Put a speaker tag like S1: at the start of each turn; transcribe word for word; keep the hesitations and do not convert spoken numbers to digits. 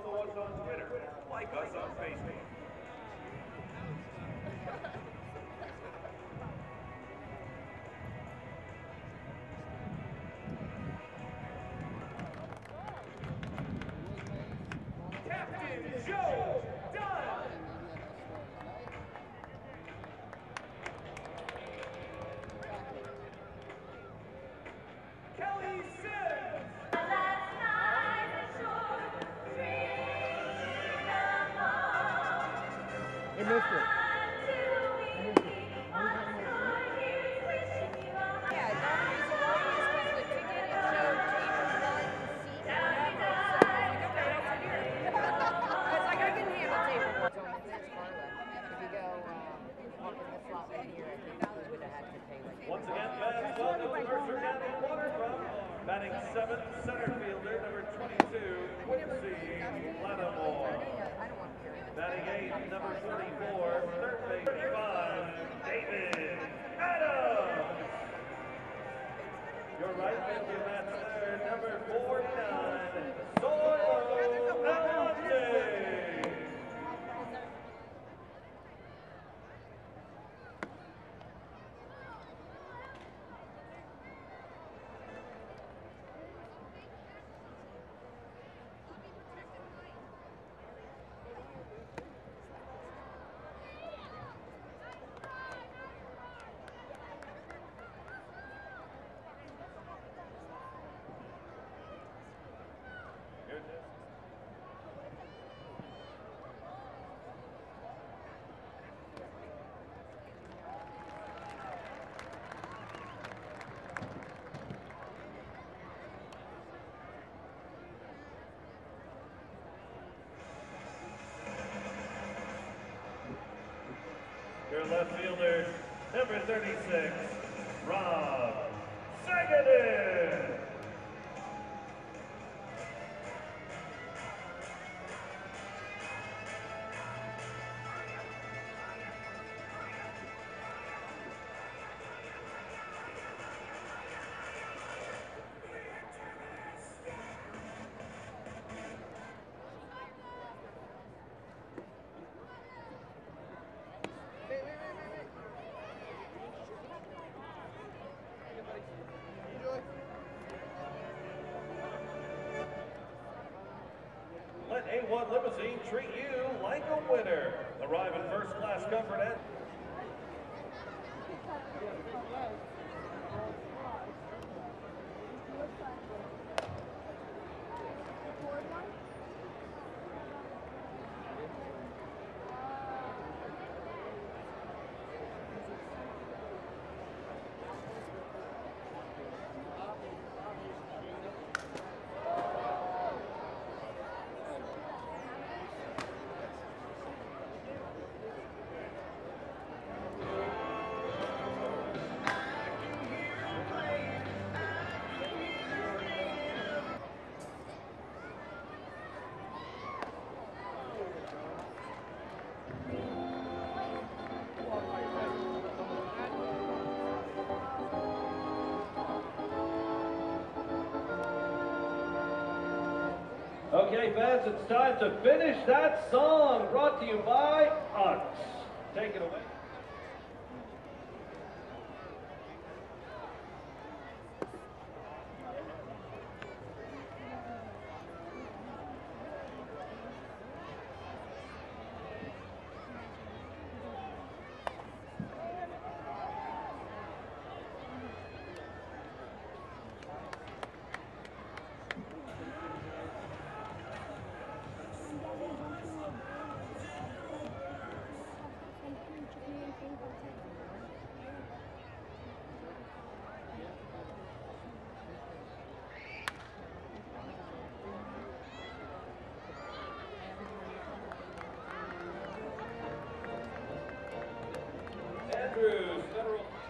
S1: follow us on Twitter. Like us on Facebook. Captain Joe Dunn. Kelly Sims.
S2: He missed it.
S1: Once again, fans, welcome to Mercer County Waterfront. Batting seventh, center fielder, number twenty-two, Quincy Lattimore. Batting eighth, number forty-four, third base, thirty-five, David Adams. Your right fielder, Matt third, number forty-nine, Solo Alante. Your left fielder, number thirty-six, Rob Sagaden. Let A one Limousine treat you like a winner. Arrive in first class comfort and okay, fans, it's time to finish that song. Brought to you by Ux. Take it away. Andrews, Federal.